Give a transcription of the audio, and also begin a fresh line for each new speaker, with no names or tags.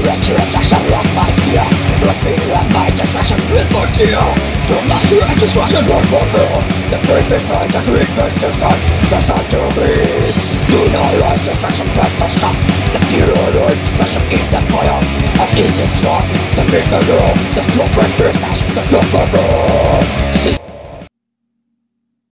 Treacherous action of my fear. Must be at my distraction with more tear. From mastery and destruction of more fear. The perfect fight, the great persistent. The thunder of me. Do not rise, destruction past the shock. The fury of expression in the fire. As in this war, the midnight girl, the drop and flash, the drop of